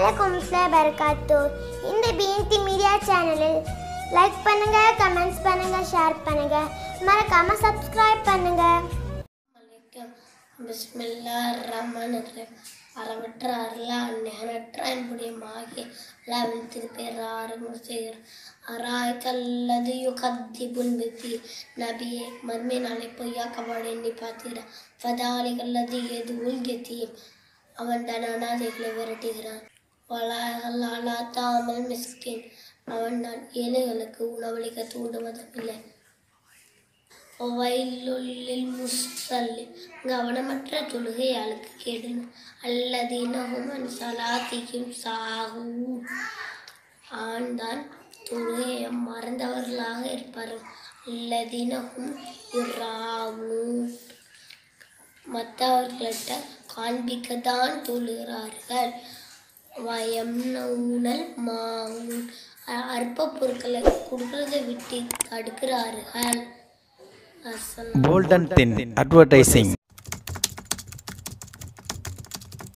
Assalamualaikum warahmatullahi wabarakatuh. இந்த BNT media சேனலில் like பண்ணுங்க, கமெண்ட்ஸ் பண்ணுங்க, ஷேர் பண்ணுங்க, மறக்காம சப்ஸ்கிரைப் பண்ணுங்க. பிஸ்மில்லாஹிர்ரஹ்மானிர்ரஹீம். அறவற்ற அருளான் நிகரற்ற அன்புடையமாகிய அல்லாஹ்வின் திருப்பெயரால் ஆரம்பிக்கிறேன். அராய்தல்லது யுகத்திபுல் பித்தி. நபியே, மர்மை நாளை பொய்யாக்கவாடு எண்ணி பார்த்தீரா? ஃபதாலிகல்லது எதுவுல் கெத்தியும். அவன் தன் அனாதைகளை விரட்டுகிறான். வலாஹல்லா தாமல் மிஸ்கின். அவன் தான் ஏழைகளுக்கு உணவளிக்க தூண்டுவதுமில்லை. வயலுள்ளில் முஸ்ஸல்லி. கவனமற்ற தொழுகையாளுக்கு கேடு. அல்லதீன ஹும் அன் ஸலாத்திஹிம் சாஹூன். ஆண்தான் தொழுகையை மறந்தவர்களாக இருப்பார்கள். அல்லதீன ஹும் யுராவூன். மற்றவர்கள்ட்ட காண்பிக்கத்தான் தொழுகிறார்கள். வயம்னவுனல் மாவூன். அற்ப பொருட்களை கொடுக்கறதை விட்டு தடுக்கிறார்கள். Bold and thin advertising.